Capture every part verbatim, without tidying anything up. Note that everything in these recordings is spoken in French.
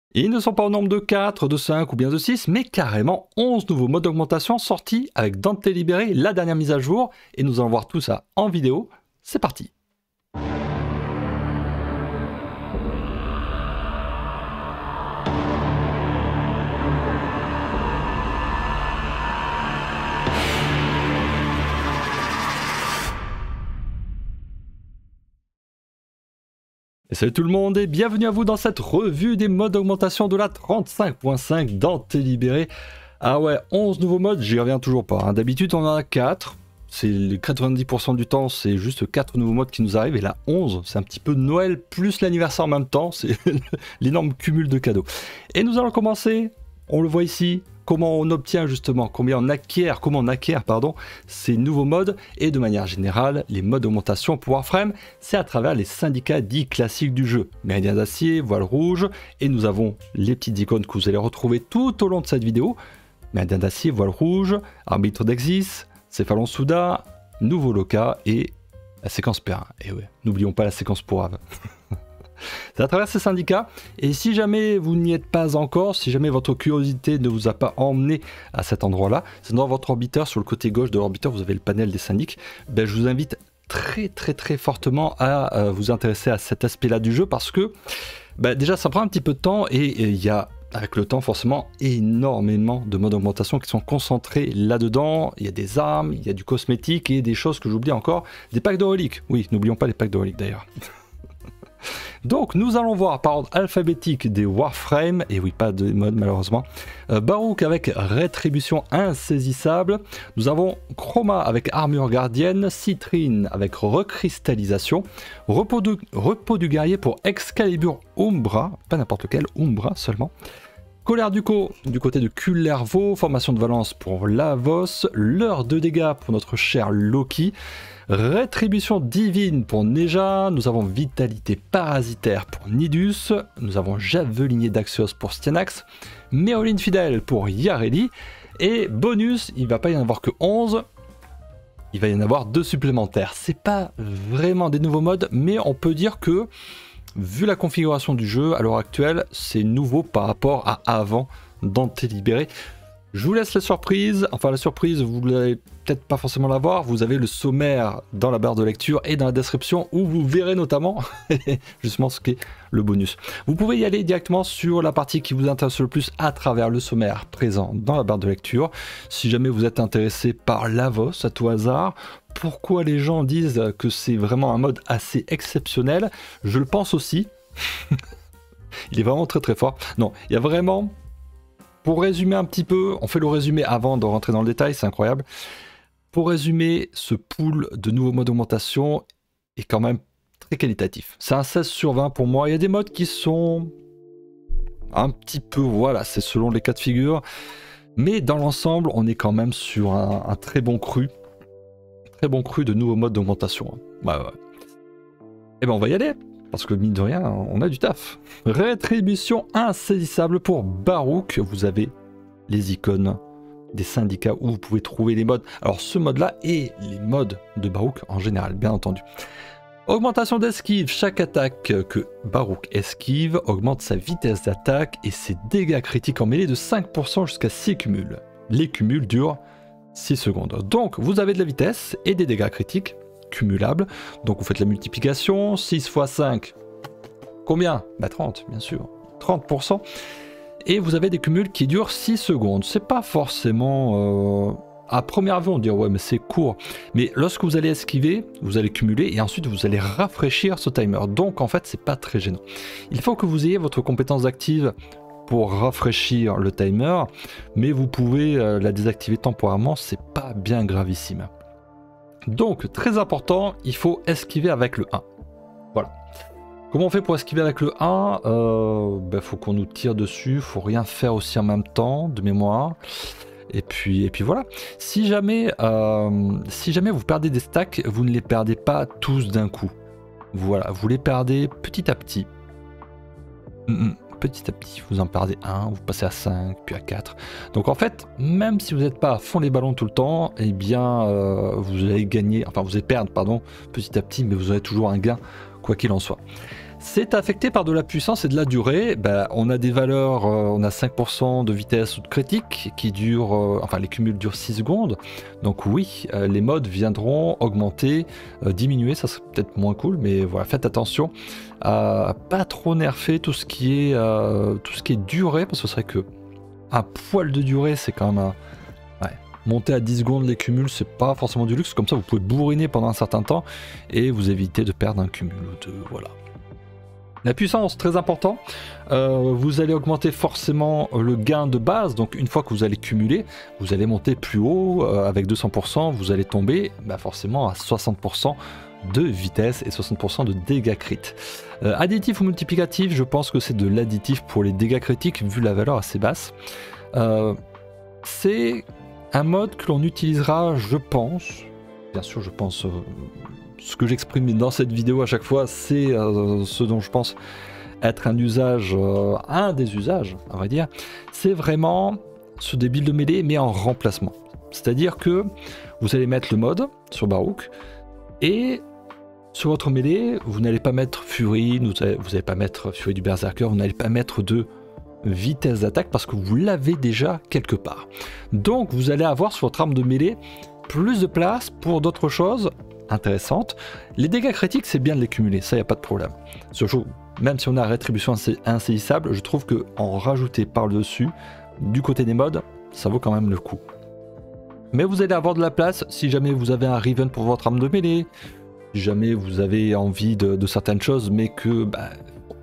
Et ils ne sont pas au nombre de quatre, de cinq ou bien de six, mais carrément onze nouveaux modes d'augmentation sortis avec Dante Libéré, la dernière mise à jour, et nous allons voir tout ça en vidéo. C'est parti. Et salut tout le monde et bienvenue à vous dans cette revue des modes d'augmentation de la trente-cinq point cinq Dante Libéré. Ah ouais, onze nouveaux modes, j'y reviens toujours pas. Hein. D'habitude on en a quatre, c'est quatre-vingt-dix pour cent du temps c'est juste quatre nouveaux modes qui nous arrivent. Et là onze, c'est un petit peu Noël plus l'anniversaire en même temps, c'est l'énorme cumul de cadeaux. Et nous allons commencer, on le voit ici, comment on obtient justement, combien on acquiert, comment on acquiert pardon, ces nouveaux modes et de manière générale, les modes d'augmentation pour Warframe, c'est à travers les syndicats dits classiques du jeu. Méridien d'acier, voile rouge, et nous avons les petites icônes que vous allez retrouver tout au long de cette vidéo. Méridien d'acier, voile rouge, arbitre d'Exis, Céphalon Souda, nouveau Loka et la séquence Perrin. Et ouais, n'oublions pas la séquence Pourave. C'est à travers ces syndicats, et si jamais vous n'y êtes pas encore, si jamais votre curiosité ne vous a pas emmené à cet endroit-là, c'est dans votre orbiteur, sur le côté gauche de l'orbiteur, vous avez le panel des syndics, ben, je vous invite très très très fortement à euh, vous intéresser à cet aspect-là du jeu, parce que ben, déjà ça prend un petit peu de temps, et il y a avec le temps forcément énormément de modes d'augmentation qui sont concentrés là-dedans. Il y a des armes, il y a du cosmétique, et des choses que j'oublie encore, des packs de reliques, oui, n'oublions pas les packs de reliques d'ailleurs. Donc nous allons voir par ordre alphabétique des Warframe, et oui pas de mode malheureusement, euh, Barouk avec rétribution insaisissable, nous avons Chroma avec armure gardienne, Citrine avec recristallisation, repos, de, repos du guerrier pour Excalibur Umbra, pas n'importe lequel, Umbra seulement, Colère du Co du côté de Kullervo, formation de Valence pour Lavos, l'heure de dégâts pour notre cher Loki, Rétribution divine pour Neja, nous avons vitalité parasitaire pour Nidus, nous avons javelinier d'Axios pour Styanax, Méoline fidèle pour Yareli, et bonus, il ne va pas y en avoir que onze, il va y en avoir deux supplémentaires. C'est pas vraiment des nouveaux modes, mais on peut dire que, vu la configuration du jeu à l'heure actuelle, c'est nouveau par rapport à avant Dante Libéré. Je vous laisse la surprise, enfin la surprise vous n'allez peut-être pas forcément la voir, vous avez le sommaire dans la barre de lecture et dans la description où vous verrez notamment justement ce qu'est le bonus. Vous pouvez y aller directement sur la partie qui vous intéresse le plus à travers le sommaire présent dans la barre de lecture. Si jamais vous êtes intéressé par Lavos à tout hasard, pourquoi les gens disent que c'est vraiment un mode assez exceptionnel, je le pense aussi. Il est vraiment très très fort. Non, il y a vraiment... Pour résumer un petit peu, on fait le résumé avant de rentrer dans le détail, c'est incroyable. Pour résumer, ce pool de nouveaux modes d'augmentation est quand même très qualitatif. C'est un seize sur vingt pour moi. Il y a des modes qui sont un petit peu, voilà, c'est selon les cas de figure. Mais dans l'ensemble, on est quand même sur un, un très bon cru. Très bon cru de nouveaux modes d'augmentation. Ouais, ouais. Et ben on va y aller. Parce que mine de rien, on a du taf. Rétribution insaisissable pour Barouk. Vous avez les icônes des syndicats où vous pouvez trouver les modes. Alors ce mode-là et les modes de Barouk en général, bien entendu. Augmentation d'esquive. Chaque attaque que Barouk esquive augmente sa vitesse d'attaque et ses dégâts critiques en mêlée de cinq pour cent jusqu'à six cumuls. Les cumuls durent six secondes. Donc vous avez de la vitesse et des dégâts critiques cumulable, donc vous faites la multiplication, six fois cinq, combien? Bah trente, bien sûr, trente pour cent, et vous avez des cumuls qui durent six secondes. C'est pas forcément... Euh, à première vue on dit ouais mais c'est court, mais lorsque vous allez esquiver, vous allez cumuler et ensuite vous allez rafraîchir ce timer, donc en fait c'est pas très gênant. Il faut que vous ayez votre compétence active pour rafraîchir le timer, mais vous pouvez euh, la désactiver temporairement, c'est pas bien gravissime. Donc, très important, il faut esquiver avec le un. Voilà. Comment on fait pour esquiver avec le un? euh, ben, faut qu'on nous tire dessus, faut rien faire aussi en même temps, de mémoire. Et puis, et puis voilà. Si jamais, euh, si jamais vous perdez des stacks, vous ne les perdez pas tous d'un coup. Voilà, vous les perdez petit à petit. Mm-mm. Petit à petit, vous en perdez un, vous passez à cinq, puis à quatre. Donc en fait, même si vous n'êtes pas à fond les ballons tout le temps, eh bien, euh, vous allez gagner, enfin vous allez perdre, pardon, petit à petit, mais vous aurez toujours un gain, quoi qu'il en soit. C'est affecté par de la puissance et de la durée. Ben, on a des valeurs, euh, on a cinq pour cent de vitesse ou de critique qui durent, euh, enfin les cumuls durent six secondes. Donc oui, euh, les modes viendront augmenter, euh, diminuer, ça serait peut-être moins cool, mais voilà, faites attention à pas trop nerfer tout ce qui est, euh, tout ce qui est durée, parce que c'est vrai que un poil de durée, c'est quand même un... Ouais. Monter à dix secondes les cumuls, c'est pas forcément du luxe, comme ça vous pouvez bourriner pendant un certain temps et vous évitez de perdre un cumul ou deux, voilà. La puissance, très important, euh, vous allez augmenter forcément le gain de base, donc une fois que vous allez cumuler, vous allez monter plus haut, euh, avec deux cents pour cent, vous allez tomber bah forcément à soixante pour cent de vitesse et soixante pour cent de dégâts critiques. Euh, additif ou multiplicatif, je pense que c'est de l'additif pour les dégâts critiques vu la valeur assez basse. Euh, c'est un mode que l'on utilisera, je pense, bien sûr je pense... Euh, ce que j'exprime dans cette vidéo à chaque fois, c'est euh, ce dont je pense être un usage, euh, un des usages, on va dire, c'est vraiment ce des builds de mêlée, mais en remplacement. C'est-à-dire que vous allez mettre le mode sur Barouk, et sur votre mêlée, vous n'allez pas mettre Fury, vous n'allez pas mettre Fury du Berserker, vous n'allez pas mettre de vitesse d'attaque, parce que vous l'avez déjà quelque part. Donc vous allez avoir sur votre arme de mêlée plus de place pour d'autres choses intéressante. Les dégâts critiques, c'est bien de les cumuler, ça, il n'y a pas de problème. Surtout, même si on a rétribution insaisissable, je trouve que en rajouter par-dessus, du côté des modes, ça vaut quand même le coup. Mais vous allez avoir de la place si jamais vous avez un Riven pour votre arme de mêlée, si jamais vous avez envie de, de certaines choses, mais que bah,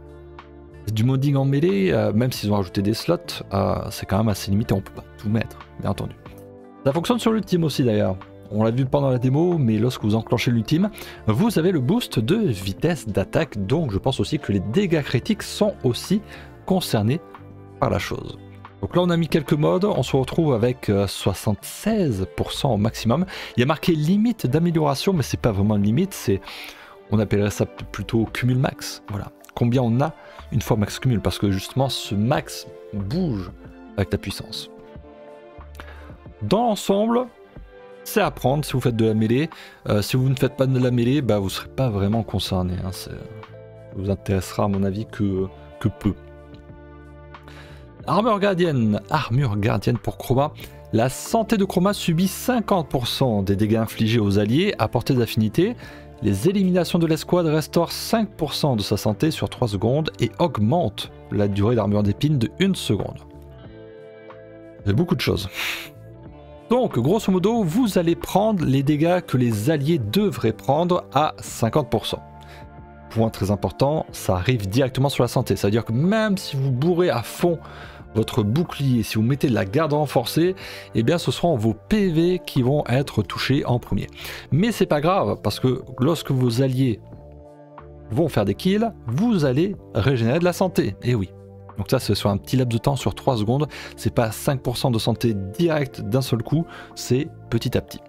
du modding en mêlée, euh, même s'ils ont rajouté des slots, euh, c'est quand même assez limité, on peut pas tout mettre, bien entendu. Ça fonctionne sur l'ultime aussi d'ailleurs. On l'a vu pendant la démo, mais lorsque vous enclenchez l'ultime, vous avez le boost de vitesse d'attaque, donc je pense aussi que les dégâts critiques sont aussi concernés par la chose. Donc là on a mis quelques modes, on se retrouve avec soixante-seize pour cent au maximum. Il y a marqué limite d'amélioration, mais c'est pas vraiment une limite, c'est, on appellerait ça plutôt cumul max. Voilà, combien on a une fois max cumul, parce que justement ce max bouge avec la puissance. Dans l'ensemble, c'est à prendre si vous faites de la mêlée. Euh, si vous ne faites pas de la mêlée, bah, vous ne serez pas vraiment concerné. Hein. Ça vous intéressera à mon avis que, que peu. Armure gardienne. Armure gardienne pour Chroma. La santé de Chroma subit cinquante pour cent des dégâts infligés aux alliés à portée d'affinité. Les éliminations de l'escouade restaurent cinq pour cent de sa santé sur trois secondes et augmentent la durée d'armure d'épine de une seconde. C'est beaucoup de choses. Donc, grosso modo, vous allez prendre les dégâts que les alliés devraient prendre à cinquante pour cent. Point très important, ça arrive directement sur la santé. C'est-à-dire que même si vous bourrez à fond votre bouclier, si vous mettez de la garde renforcée, eh bien ce seront vos P V qui vont être touchés en premier. Mais c'est pas grave, parce que lorsque vos alliés vont faire des kills, vous allez régénérer de la santé. Et oui. Donc ça c'est sur un petit laps de temps, sur trois secondes, c'est pas cinq pour cent de santé direct d'un seul coup, c'est petit à petit.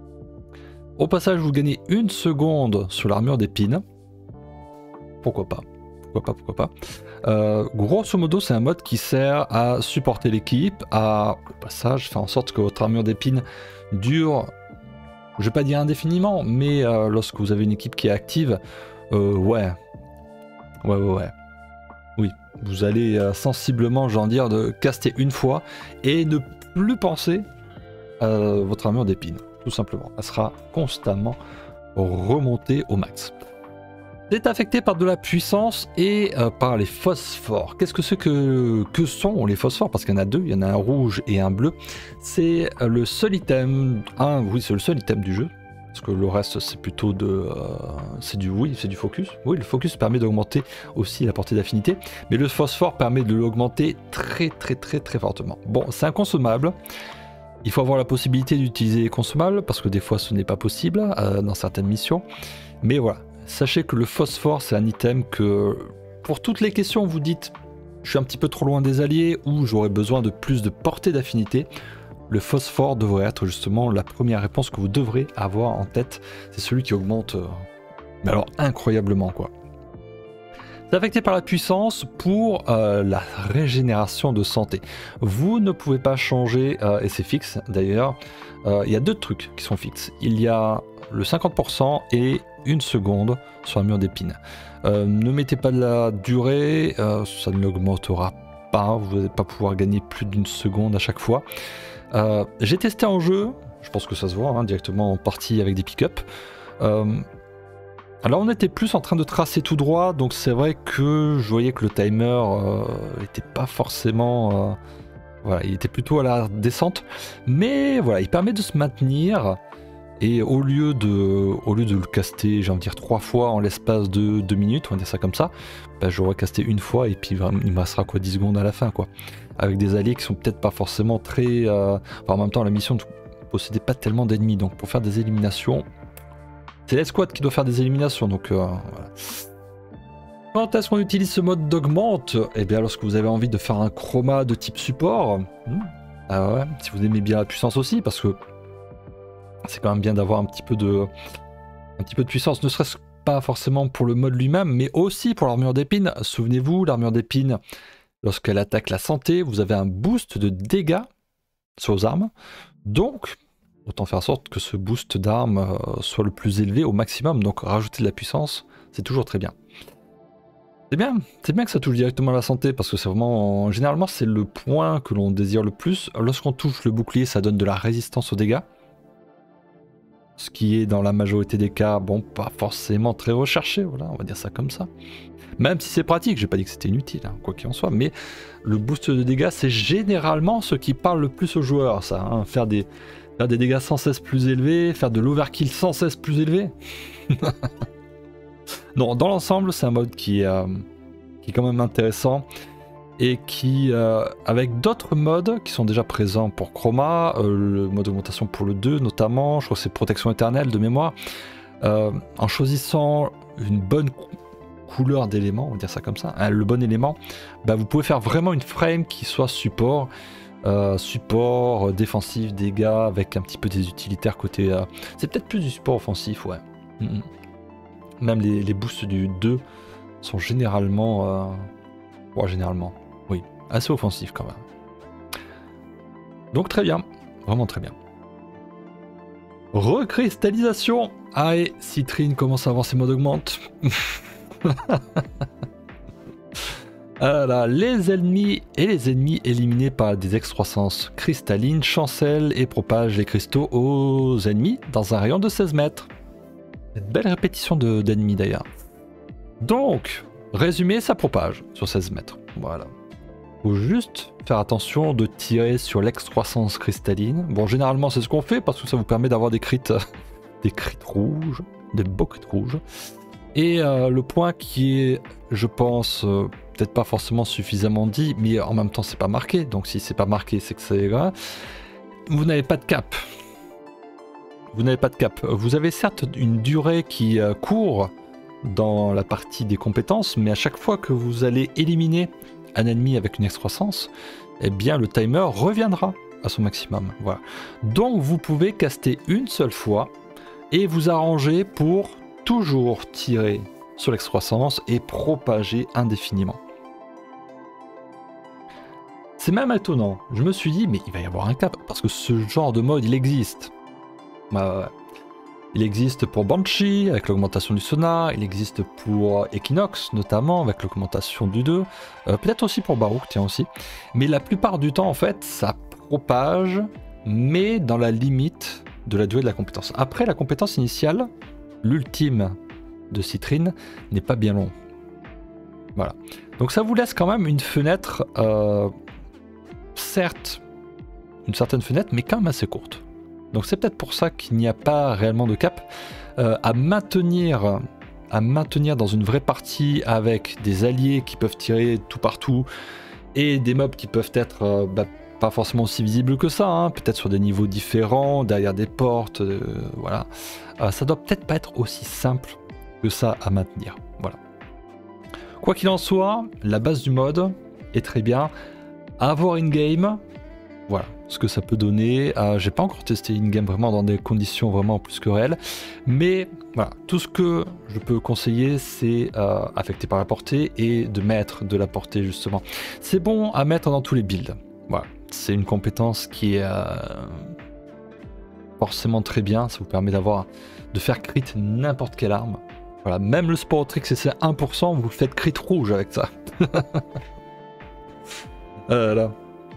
Au passage, vous gagnez une seconde sur l'armure d'épine. Pourquoi pas, pourquoi pas, pourquoi pas. Euh, grosso modo, c'est un mode qui sert à supporter l'équipe, à, au passage, faire en sorte que votre armure d'épine dure, je vais pas dire indéfiniment, mais euh, lorsque vous avez une équipe qui est active, euh, ouais, ouais, ouais, ouais. Oui, vous allez euh, sensiblement, j'ai envie de dire, de caster une fois et ne plus penser à votre armure d'épine, tout simplement. Elle sera constamment remontée au max. C'est affecté par de la puissance et euh, par les phosphores. Qu'est-ce que c'est que, que sont les phosphores? Parce qu'il y en a deux, il y en a un rouge et un bleu. C'est euh, le seul item, un, oui, c'est le seul item du jeu. Parce que le reste c'est plutôt de, euh, c'est du, oui, c'est du focus. Oui, le focus permet d'augmenter aussi la portée d'affinité, mais le phosphore permet de l'augmenter très très très très fortement. Bon, c'est un consommable. Il faut avoir la possibilité d'utiliser les consommables parce que des fois ce n'est pas possible euh, dans certaines missions. Mais voilà, sachez que le phosphore c'est un item que pour toutes les questions vous dites je suis un petit peu trop loin des alliés ou j'aurais besoin de plus de portée d'affinité. Le phosphore devrait être justement la première réponse que vous devrez avoir en tête. C'est celui qui augmente, euh, mais alors incroyablement quoi. C'est affecté par la puissance pour euh, la régénération de santé. Vous ne pouvez pas changer, euh, et c'est fixe d'ailleurs, euh, il y a deux trucs qui sont fixes. Il y a le cinquante pour cent et une seconde sur un mur d'épines. Euh, ne mettez pas de la durée, euh, ça ne l'augmentera pas, vous n'allez pas pouvoir gagner plus d'une seconde à chaque fois. Euh, J'ai testé en jeu, je pense que ça se voit hein, directement en partie avec des pick-up. Euh, alors on était plus en train de tracer tout droit, donc c'est vrai que je voyais que le timer n'était euh, pas forcément... Euh, voilà, il était plutôt à la descente, mais voilà, il permet de se maintenir. Et au lieu de, au lieu de le caster, j'ai envie de dire trois fois en l'espace de deux minutes, on va dire ça comme ça, bah, j'aurais casté une fois et puis il me restera quoi dix secondes à la fin quoi. Avec des alliés qui sont peut-être pas forcément très... Euh... Enfin, en même temps la mission ne possédait pas tellement d'ennemis, donc pour faire des éliminations, c'est l'escouade qui doit faire des éliminations, donc euh, voilà. Quand est-ce qu'on utilise ce mode d'augmente? Eh bien lorsque vous avez envie de faire un chroma de type support, hmm, ah ouais, si vous aimez bien la puissance aussi, parce que c'est quand même bien d'avoir un petit peu de un petit peu de puissance, ne serait-ce pas forcément pour le mode lui-même, mais aussi pour l'armure d'épines. Souvenez-vous, l'armure d'épines, lorsqu'elle attaque la santé, vous avez un boost de dégâts sur vos armes. Donc, autant faire en sorte que ce boost d'armes euh, soit le plus élevé au maximum. Donc, rajouter de la puissance, c'est toujours très bien. C'est bien, c'est bien que ça touche directement à la santé, parce que c'est vraiment... Généralement, c'est le point que l'on désire le plus. Lorsqu'on touche le bouclier, ça donne de la résistance aux dégâts. Ce qui est dans la majorité des cas, bon, pas forcément très recherché, voilà, on va dire ça comme ça. Même si c'est pratique, j'ai pas dit que c'était inutile, hein, quoi qu'il en soit, mais le boost de dégâts, c'est généralement ce qui parle le plus aux joueurs, ça, hein, faire, des, faire des dégâts sans cesse plus élevés, faire de l'overkill sans cesse plus élevé. Non, dans l'ensemble, c'est un mode qui, euh, qui est quand même intéressant, et qui, euh, avec d'autres modes qui sont déjà présents pour Chroma, euh, le mode augmentation pour le deux notamment, je crois que c'est protection éternelle de mémoire, euh, en choisissant une bonne cou couleur d'élément, on va dire ça comme ça, hein, le bon élément, bah, vous pouvez faire vraiment une frame qui soit support, euh, support, euh, défensif, dégâts, avec un petit peu des utilitaires côté... Euh, c'est peut-être plus du support offensif, ouais. Mm-hmm. Même les, les boosts du deux sont généralement... Euh, ouais, généralement... Oui, assez offensif quand même. Donc très bien, vraiment très bien. Recristallisation. Ah et Citrine commence à avoir ses modes augmente. Ah là, les ennemis et les ennemis éliminés par des excroissances cristallines chancellent et propagent les cristaux aux ennemis dans un rayon de seize mètres. Une belle répétition d'ennemis d'ailleurs. Donc, résumé, ça propage sur seize mètres. Voilà. Faut juste faire attention de tirer sur l'excroissance cristalline. Bon, généralement, c'est ce qu'on fait parce que ça vous permet d'avoir des crits, des crits rouges, des beaux crits rouges. Et euh, le point qui est, je pense, euh, peut-être pas forcément suffisamment dit, mais en même temps, c'est pas marqué. Donc, si c'est pas marqué, c'est que c'est grave. Vous n'avez pas de cap. Vous n'avez pas de cap. Vous avez certes une durée qui euh, court dans la partie des compétences, mais à chaque fois que vous allez éliminer un ennemi avec une excroissance, eh bien le timer reviendra à son maximum. Voilà. Donc vous pouvez caster une seule fois et vous arranger pour toujours tirer sur l'excroissance et propager indéfiniment. C'est même étonnant. Je me suis dit, mais il va y avoir un cap, parce que ce genre de mode, il existe. Euh, il existe pour Banshee, avec l'augmentation du sonar, il existe pour Equinox, notamment, avec l'augmentation du deux, euh, peut-être aussi pour Barouk, tiens aussi. Mais la plupart du temps, en fait, ça propage, mais dans la limite de la durée de la compétence. Après, la compétence initiale, l'ultime de Citrine, n'est pas bien long. Voilà. Donc ça vous laisse quand même une fenêtre, euh, certes, une certaine fenêtre, mais quand même assez courte. Donc c'est peut-être pour ça qu'il n'y a pas réellement de cap euh, à maintenir, à maintenir dans une vraie partie avec des alliés qui peuvent tirer tout partout et des mobs qui peuvent être euh, bah, pas forcément aussi visibles que ça, hein, peut-être sur des niveaux différents, derrière des portes, euh, voilà. Euh, ça doit peut-être pas être aussi simple que ça à maintenir, voilà. Quoi qu'il en soit, la base du mode est très bien. À voir in-game, voilà ce que ça peut donner. Euh, j'ai pas encore testé in-game vraiment dans des conditions vraiment plus que réelles, mais voilà, tout ce que je peux conseiller, c'est euh, affecté par la portée et de mettre de la portée justement. C'est bon à mettre dans tous les builds. Voilà, c'est une compétence qui est, euh, forcément très bien, ça vous permet d'avoir de faire crit n'importe quelle arme. Voilà, même le Sporotrix et ses un pour cent, vous faites crit rouge avec ça. Voilà.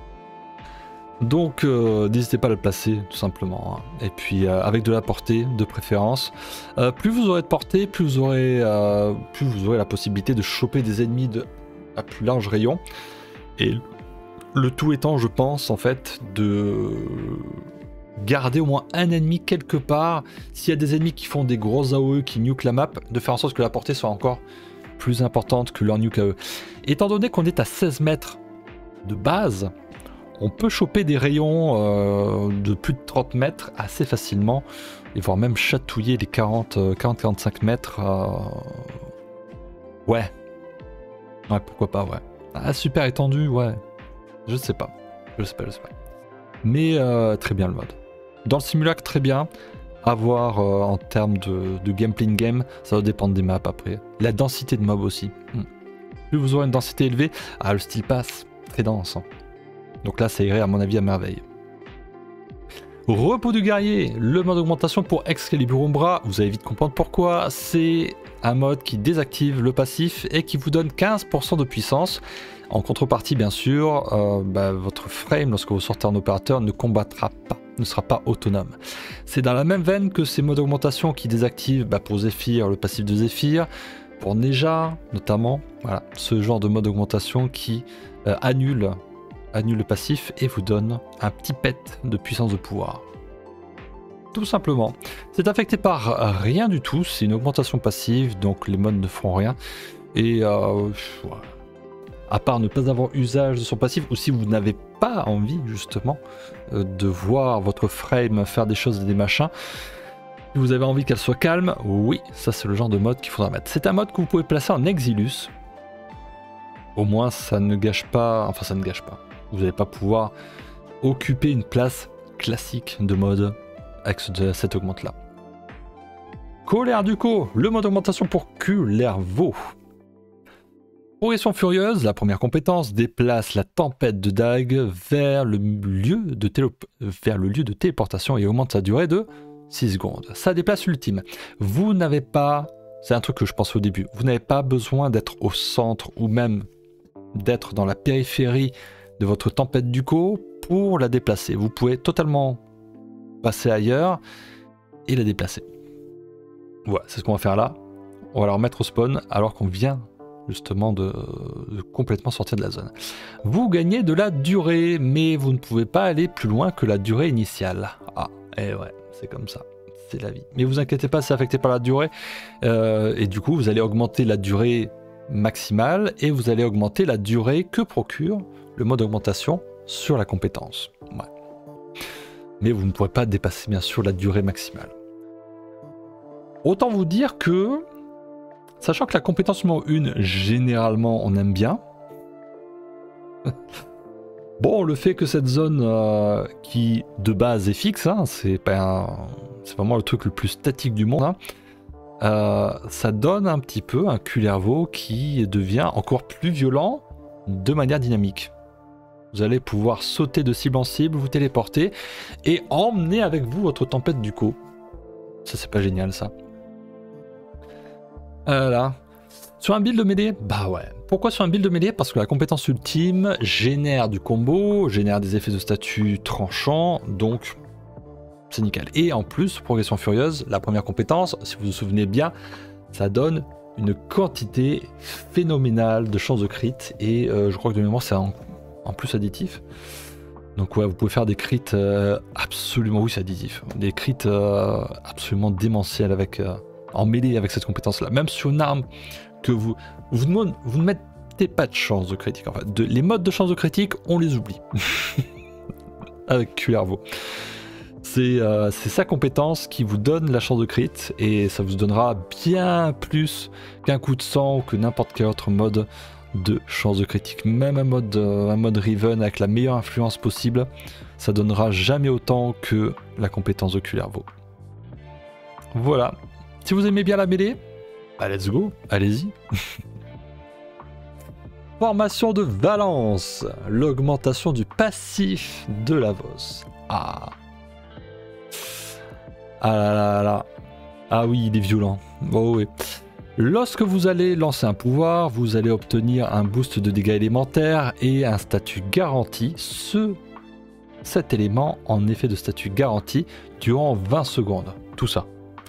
Donc euh, n'hésitez pas à le placer tout simplement, hein. Et puis euh, avec de la portée de préférence. Euh, plus vous aurez de portée, plus vous aurez, euh, plus vous aurez la possibilité de choper des ennemis de, à plus large rayon. Et le tout étant, je pense, en fait, de garder au moins un ennemi quelque part. S'il y a des ennemis qui font des gros A O E qui nuke la map, de faire en sorte que la portée soit encore plus importante que leur nuke à eux. Étant donné qu'on est à seize mètres de base, on peut choper des rayons euh, de plus de trente mètres assez facilement, et voire même chatouiller les quarante à quarante-cinq mètres. Euh... Ouais. Ouais, pourquoi pas, ouais. Ah, super étendu, ouais. Je sais pas. Je sais pas, je sais pas. Mais euh, très bien le mode. Dans le simulacre, très bien. À voir euh, en termes de, de gameplay in-game, ça va dépendre des maps après. La densité de mobs aussi. Hmm. Plus vous aurez une densité élevée, ah, le style pass, très dense. Hein. Donc là, ça irait à mon avis à merveille. Repos du guerrier, le mode augmentation pour Excalibur Umbra, vous allez vite comprendre pourquoi. C'est un mode qui désactive le passif et qui vous donne quinze pour cent de puissance. En contrepartie, bien sûr, euh, bah, votre frame, lorsque vous sortez en opérateur, ne combattra pas, ne sera pas autonome. C'est dans la même veine que ces modes d'augmentation qui désactivent bah, pour Zephyr le passif de Zephyr, pour Neja notamment, voilà, ce genre de mode d'augmentation qui euh, annule, annule le passif et vous donne un petit pet de puissance de pouvoir. Tout simplement. C'est affecté par rien du tout, c'est une augmentation passive, donc les modes ne feront rien. Et euh, voilà. À part ne pas avoir usage de son passif, ou si vous n'avez pas envie justement euh, de voir votre frame faire des choses et des machins, si vous avez envie qu'elle soit calme, oui, ça c'est le genre de mode qu'il faudra mettre. C'est un mode que vous pouvez placer en Exilus. Au moins ça ne gâche pas, enfin ça ne gâche pas. Vous n'allez pas pouvoir occuper une place classique de mode avec ce, cette augmente là. Colère du Co, le mode augmentation pour Kullervo. Progression furieuse, la première compétence, déplace la tempête de dague vers le lieu de, télé... vers le lieu de téléportation et augmente sa durée de six secondes. Ça déplace l'ultime. Vous n'avez pas, c'est un truc que je pensais au début, vous n'avez pas besoin d'être au centre ou même d'être dans la périphérie de votre tempête du Co pour la déplacer. Vous pouvez totalement passer ailleurs et la déplacer. Voilà, c'est ce qu'on va faire là. On va la remettre au spawn alors qu'on vient justement de, de complètement sortir de la zone. Vous gagnez de la durée, mais vous ne pouvez pas aller plus loin que la durée initiale. Ah, et ouais, c'est comme ça, c'est la vie. Mais vous inquiétez pas, c'est affecté par la durée, euh, et du coup vous allez augmenter la durée maximale, et vous allez augmenter la durée que procure le mode augmentation sur la compétence. Ouais. Mais vous ne pourrez pas dépasser bien sûr la durée maximale. Autant vous dire que sachant que la compétence numéro un, généralement, on aime bien. Bon, le fait que cette zone euh, qui, de base, est fixe, hein, c'est vraiment le truc le plus statique du monde, hein, euh, ça donne un petit peu un Kullervo qui devient encore plus violent de manière dynamique. Vous allez pouvoir sauter de cible en cible, vous téléporter, et emmener avec vous votre tempête du Co. Ça, c'est pas génial, ça. Voilà. Sur un build de mêlée, bah ouais. Pourquoi sur un build de mêlée? Parce que la compétence ultime génère du combo, génère des effets de statut tranchants, donc c'est nickel. Et en plus, progression furieuse, la première compétence, si vous vous souvenez bien, ça donne une quantité phénoménale de chances de crit, et euh, je crois que de mémoire c'est en, en plus additif. Donc ouais, vous pouvez faire des crits euh, absolument, oui c'est additif, des crits euh, absolument démentiels avec... Euh, en mêlée avec cette compétence là, même sur une arme que vous vous ne, vous ne mettez pas de chance de critique, en fait. De, les modes de chance de critique on les oublie avec Kullervo. C'est euh, sa compétence qui vous donne la chance de crit, et ça vous donnera bien plus qu'un coup de sang ou que n'importe quel autre mode de chance de critique. Même un mode, euh, un mode Riven avec la meilleure influence possible, ça donnera jamais autant que la compétence de Kullervo. Voilà. Si vous aimez bien la mêlée, bah let's go, allez-y. Formation de Valence, l'augmentation du passif de Lavos. Ah. Ah là là là. Ah oui, il est violent. Oh oui. Lorsque vous allez lancer un pouvoir, vous allez obtenir un boost de dégâts élémentaires et un statut garanti. Ce, cet élément en effet de statut garanti durant vingt secondes. Tout ça.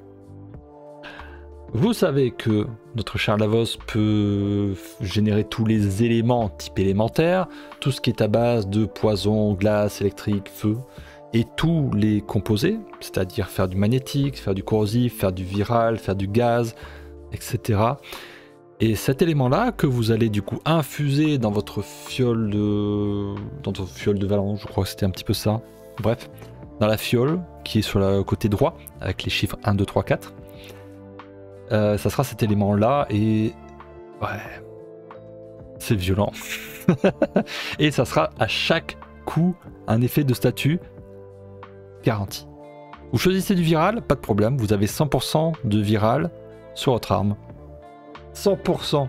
Vous savez que notre cher Lavos peut générer tous les éléments type élémentaire, tout ce qui est à base de poison, glace, électrique, feu, et tous les composés, c'est-à-dire faire du magnétique, faire du corrosif, faire du viral, faire du gaz, et cetera. Et cet élément-là que vous allez du coup infuser dans votre fiole de, dans votre fiole de Valence, je crois que c'était un petit peu ça. Bref, dans la fiole qui est sur le côté droit avec les chiffres un, deux, trois, quatre. Euh, ça sera cet élément-là et ouais, c'est violent. Et ça sera à chaque coup un effet de statut garanti. Vous choisissez du viral, pas de problème, vous avez cent pour cent de viral sur votre arme. cent pour cent.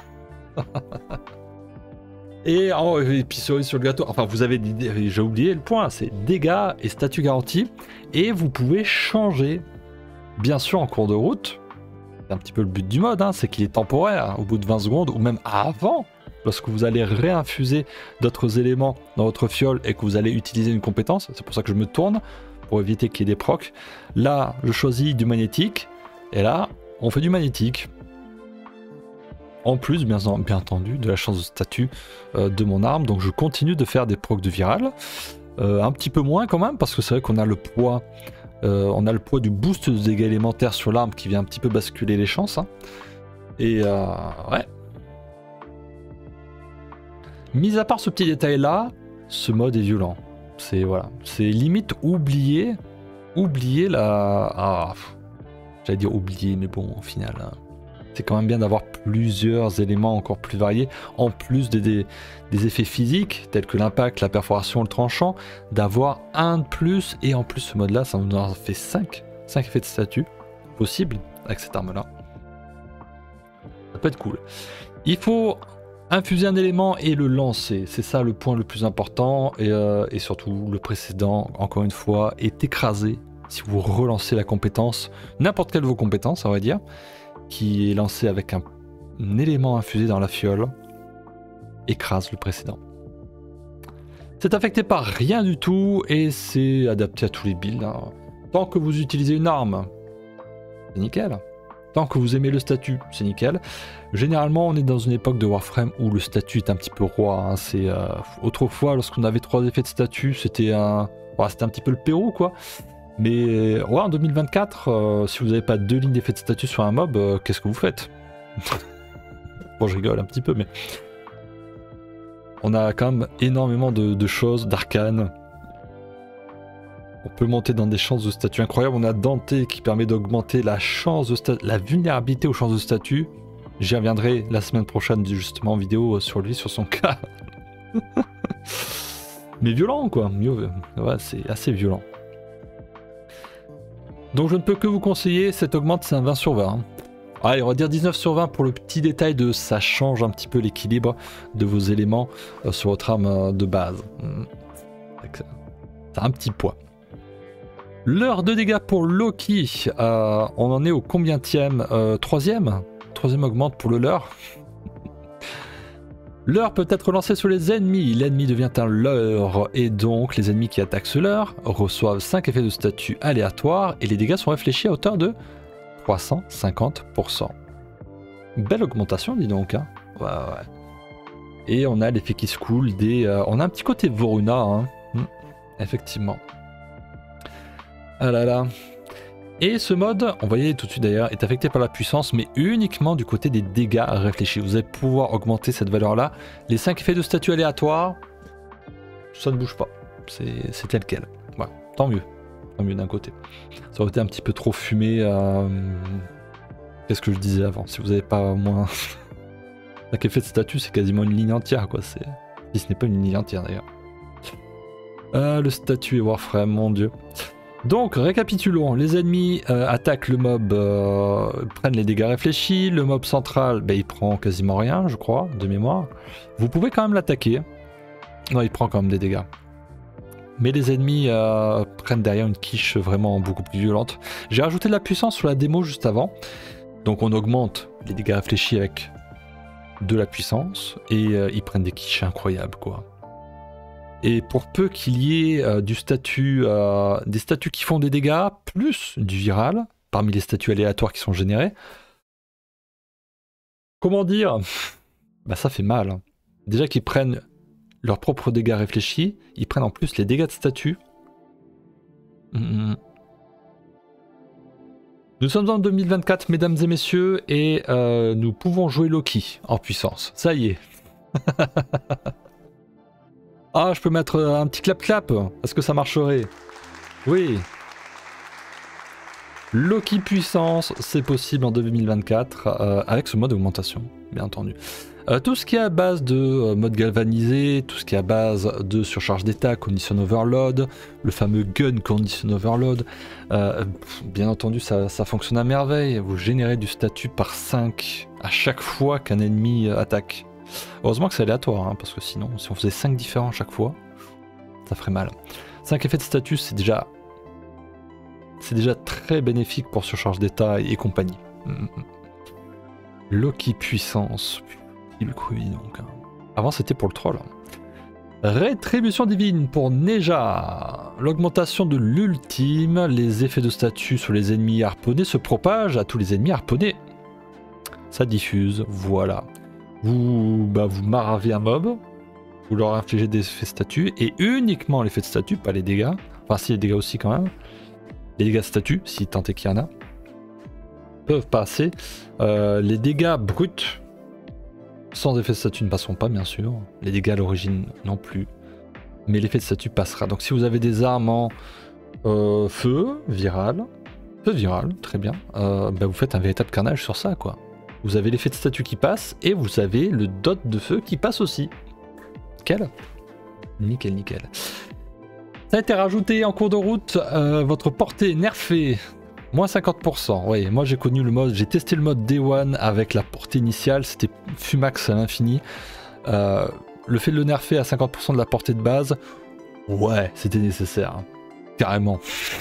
Et, oh, et puis cerise sur le gâteau, enfin vous avez, j'ai oublié le point, c'est dégâts et statut garanti. Et vous pouvez changer, bien sûr en cours de route. C'est un petit peu le but du mode, hein, c'est qu'il est temporaire, hein, au bout de vingt secondes, ou même avant, lorsque vous allez réinfuser d'autres éléments dans votre fiole et que vous allez utiliser une compétence. C'est pour ça que je me tourne, pour éviter qu'il y ait des procs. Là, je choisis du magnétique, et là, on fait du magnétique. En plus, bien, bien entendu, de la chance de statut euh, de mon arme, donc je continue de faire des procs de viral. Euh, un petit peu moins quand même, parce que c'est vrai qu'on a le poids... Euh, on a le poids du boost de dégâts élémentaires sur l'arme qui vient un petit peu basculer les chances. Hein. Et euh, ouais. Mis à part ce petit détail là, ce mode est violent. C'est voilà, c'est limite oublier, oublier la. Ah, j'allais dire oublier, mais bon, au final, hein. C'est quand même bien d'avoir plusieurs éléments encore plus variés, en plus des, des, des effets physiques, tels que l'impact, la perforation, le tranchant, d'avoir un de plus, et en plus ce mode-là, ça nous en fait cinq, cinq effets de statut possibles avec cette arme-là. Ça peut être cool. Il faut infuser un élément et le lancer, c'est ça le point le plus important, et, euh, et surtout le précédent, encore une fois, est écrasé si vous relancez la compétence, n'importe quelle de vos compétences, on va dire, qui est lancé avec un, un élément infusé dans la fiole, écrase le précédent. C'est affecté par rien du tout et c'est adapté à tous les builds. Hein. Tant que vous utilisez une arme, c'est nickel. Tant que vous aimez le statut, c'est nickel. Généralement, on est dans une époque de Warframe où le statut est un petit peu roi. Hein. C'est euh, autrefois, lorsqu'on avait trois effets de statut, c'était un, bon, c'était un petit peu le Pérou, quoi. Mais ouais, en deux mille vingt-quatre, euh, si vous n'avez pas deux lignes d'effet de statut sur un mob, euh, qu'est-ce que vous faites? Bon, je rigole un petit peu, mais on a quand même énormément de, de choses, d'arcanes. On peut monter dans des chances de statut incroyables. On a Dante qui permet d'augmenter la chance de statut, la vulnérabilité aux chances de statut. J'y reviendrai la semaine prochaine justement en vidéo sur lui, sur son cas. Mais violent quoi, ouais, c'est assez violent. Donc je ne peux que vous conseiller, cette augmente c'est un vingt sur vingt. Allez, on va dire dix-neuf sur vingt pour le petit détail de ça change un petit peu l'équilibre de vos éléments euh, sur votre arme euh, de base. C'est un petit poids. L'heure de dégâts pour Loki, euh, on en est au combienième euh, Troisième Troisième augmente pour le leurre. Leurre peut être lancé sur les ennemis, l'ennemi devient un leurre, et donc les ennemis qui attaquent ce leurre reçoivent cinq effets de statut aléatoires, et les dégâts sont réfléchis à hauteur de trois cent cinquante pour cent. Belle augmentation, dis donc. Hein. Ouais, ouais. Et on a l'effet qui se coule des... Euh, on a un petit côté Voruna, hein. Mmh, effectivement. Ah là là. Et ce mode, on voyait tout de suite d'ailleurs, est affecté par la puissance, mais uniquement du côté des dégâts réfléchis. Vous allez pouvoir augmenter cette valeur-là. Les cinq effets de statut aléatoires, ça ne bouge pas. C'est tel quel. Voilà. Tant mieux. Tant mieux d'un côté. Ça aurait été un petit peu trop fumé. Euh... Qu'est-ce que je disais avant? Si vous n'avez pas au moins... cinq effets de statut, c'est quasiment une ligne entière, quoi. Si ce n'est pas une ligne entière d'ailleurs. Euh, le statut et Warframe, mon dieu. Donc, récapitulons, les ennemis euh, attaquent le mob, euh, prennent les dégâts réfléchis, le mob central, ben, il prend quasiment rien, je crois, de mémoire. Vous pouvez quand même l'attaquer. Non, il prend quand même des dégâts. mais les ennemis euh, prennent derrière une quiche vraiment beaucoup plus violente. J'ai rajouté de la puissance sur la démo juste avant, donc on augmente les dégâts réfléchis avec de la puissance, et euh, ils prennent des quiches incroyables quoi. Et pour peu qu'il y ait euh, du statut, euh, des statuts qui font des dégâts, plus du viral, parmi les statuts aléatoires qui sont générés, comment dire, bah ça fait mal. Hein. Déjà qu'ils prennent leurs propres dégâts réfléchis, ils prennent en plus les dégâts de statut. Mmh. Nous sommes en deux mille vingt-quatre, mesdames et messieurs, et euh, nous pouvons jouer Loki en puissance. Ça y est. Ah, je peux mettre un petit clap-clap. Est-ce que ça marcherait? Oui. Loki puissance, c'est possible en deux mille vingt-quatre, euh, avec ce mode augmentation, bien entendu. Euh, tout ce qui est à base de euh, mode galvanisé, tout ce qui est à base de surcharge d'état, condition overload, le fameux gun condition overload, euh, bien entendu ça, ça fonctionne à merveille, vous générez du statut par cinq à chaque fois qu'un ennemi euh, attaque. Heureusement que c'est aléatoire, hein, parce que sinon si on faisait cinq différents à chaque fois, ça ferait mal. cinq effets de statut c'est déjà, c'est déjà très bénéfique pour surcharge d'état et, et compagnie. Mm-hmm. Loki puissance... Il cruit donc. Avant c'était pour le troll. Rétribution divine pour Neja. L'augmentation de l'ultime. Les effets de statut sur les ennemis harponnés se propagent à tous les ennemis harponnés. Ça diffuse, voilà. Vous, bah, vous maravez un mob. Vous leur infligez des effets de statut. Et uniquement l'effet de statut, pas les dégâts. Enfin si les dégâts aussi quand même. Les dégâts de statut, si tant est qu'il y en a. Peuvent passer. Euh, les dégâts bruts. Sans effet de statut ne passeront pas, bien sûr. Les dégâts à l'origine non plus. Mais l'effet de statut passera. Donc si vous avez des armes en euh, feu, viral, feu viral, très bien, euh, bah vous faites un véritable carnage sur ça, quoi. Vous avez l'effet de statut qui passe, et vous avez le dot de feu qui passe aussi. Nickel. Nickel, nickel. Ça a été rajouté en cours de route. Euh, votre portée nerfée. Moins cinquante pour cent, oui, moi j'ai connu le mode, j'ai testé le mode Day One avec la portée initiale, c'était Fumax à l'infini. Euh, le fait de le nerfer à cinquante pour cent de la portée de base, ouais, c'était nécessaire, hein. Carrément.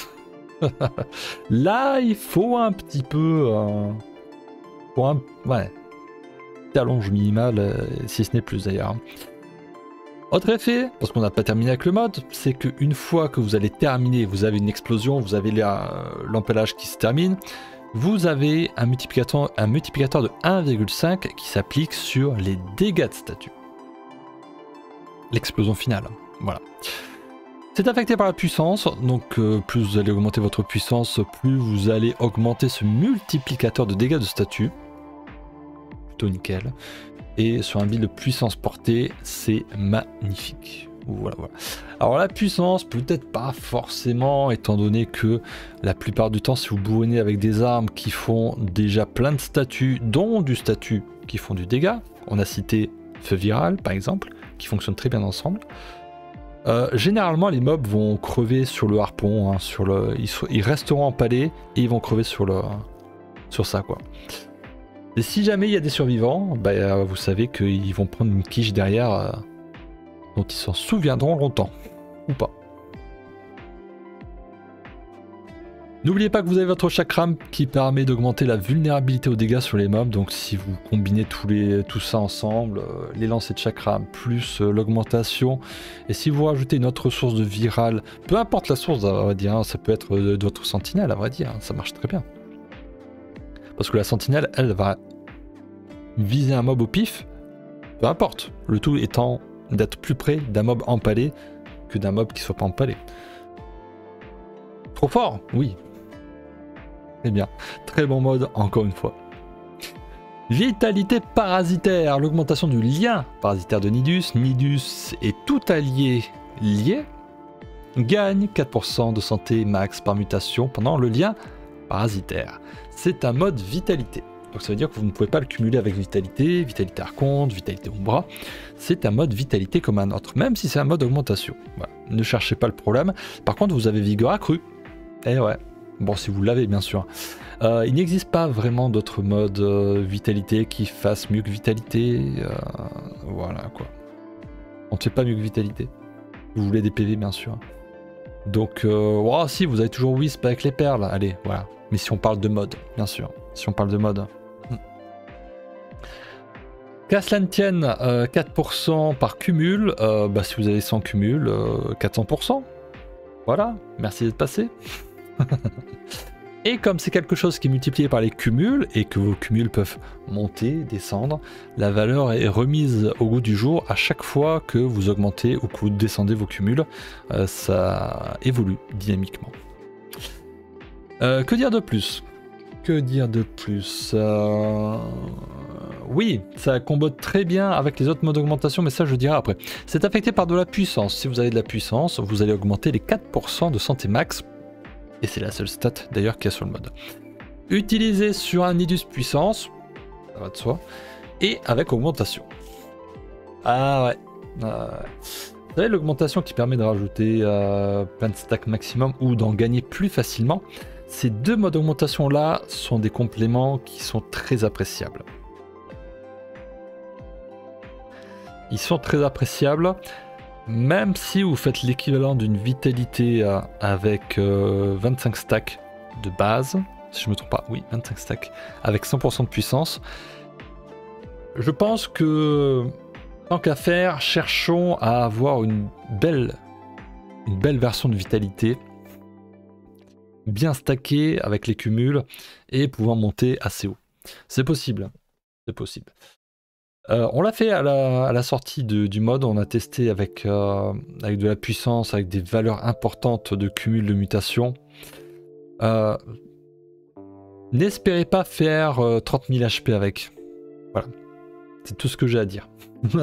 Là, il faut un petit peu... Euh, pour un... Ouais. Allonge minimal, euh, si ce n'est plus d'ailleurs. Autre effet, parce qu'on n'a pas terminé avec le mode, c'est qu'une fois que vous allez terminer, vous avez une explosion, vous avez l'empalage qui se termine, vous avez un multiplicateur, un multiplicateur de un virgule cinq qui s'applique sur les dégâts de statut. L'explosion finale, voilà. C'est affecté par la puissance, donc euh, plus vous allez augmenter votre puissance, plus vous allez augmenter ce multiplicateur de dégâts de statut. Plutôt nickel. Et sur un build de puissance portée, c'est magnifique. Voilà, voilà. Alors la puissance, peut-être pas forcément, étant donné que la plupart du temps, si vous bourrinez avec des armes qui font déjà plein de statuts, dont du statut qui font du dégât, on a cité Feu Viral par exemple, qui fonctionne très bien ensemble. Euh, généralement, les mobs vont crever sur le harpon, hein, sur le, ils, ils resteront empalés et ils vont crever sur, le, sur ça, quoi. Et si jamais il y a des survivants, bah, vous savez qu'ils vont prendre une quiche derrière euh, dont ils s'en souviendront longtemps. Ou pas. N'oubliez pas que vous avez votre chakram qui permet d'augmenter la vulnérabilité aux dégâts sur les mobs. Donc si vous combinez tous les, tout ça ensemble, euh, les lancers de chakram plus euh, l'augmentation. Et si vous rajoutez une autre source de viral, peu importe la source, à vrai dire, hein, ça peut être de, de votre sentinelle, à vrai dire, hein, ça marche très bien. Parce que la sentinelle, elle va viser un mob au pif, peu importe. Le tout étant d'être plus près d'un mob empalé que d'un mob qui soit pas empalé. Trop fort, oui. Eh bien, très bon mode, encore une fois. Vitalité parasitaire, l'augmentation du lien parasitaire de Nidus. Nidus et tout allié lié gagne quatre pour cent de santé max par mutation pendant le lien parasitaire. C'est un mode vitalité. Donc ça veut dire que vous ne pouvez pas le cumuler avec vitalité, vitalité archonte, vitalité ombra. C'est un mode vitalité comme un autre, même si c'est un mode augmentation. Voilà. Ne cherchez pas le problème. Par contre, vous avez vigueur accrue. Eh ouais. Bon, si vous l'avez, bien sûr. Euh, il n'existe pas vraiment d'autres modes euh, vitalité qui fassent mieux que vitalité. Euh, voilà, quoi. On ne fait pas mieux que vitalité. Vous voulez des P V, bien sûr. Donc, euh, oh, si, vous avez toujours Wisp avec les perles, allez, voilà. Mais si on parle de mode, bien sûr, si on parle de mode. Hmm. Qu'à cela ne tienne, euh, quatre pour cent par cumul, euh, bah, si vous avez cent cumul, euh, quatre cents pour cent. Voilà, merci d'être passé. Et comme c'est quelque chose qui est multiplié par les cumuls, et que vos cumuls peuvent monter, descendre, la valeur est remise au goût du jour à chaque fois que vous augmentez ou que vous descendez vos cumuls. Euh, ça évolue dynamiquement. Euh, que dire de plus? Que dire de plus euh... Oui, ça combote très bien avec les autres modes d'augmentation, mais ça je dirai après. C'est affecté par de la puissance. Si vous avez de la puissance, vous allez augmenter les quatre pour cent de santé max. Et c'est la seule stat d'ailleurs qu'il y a sur le mode. Utilisé sur un Nidus puissance, ça va de soi, et avec augmentation. Ah ouais. Ah ouais. Vous savez, l'augmentation qui permet de rajouter euh, plein de stacks maximum ou d'en gagner plus facilement, ces deux modes d'augmentation là sont des compléments qui sont très appréciables. Ils sont très appréciables. Même si vous faites l'équivalent d'une vitalité euh, avec euh, vingt-cinq stacks de base, si je me trompe pas, oui, vingt-cinq stacks, avec cent pour cent de puissance, je pense que, tant qu'à faire, cherchons à avoir une belle, une belle version de vitalité, bien stackée avec les cumuls, et pouvant monter assez haut. C'est possible, c'est possible. Euh, on l'a fait à la, à la sortie de, du mode, on a testé avec, euh, avec de la puissance, avec des valeurs importantes de cumul de mutation. Euh, N'espérez pas faire euh, trente mille H P avec. Voilà, c'est tout ce que j'ai à dire.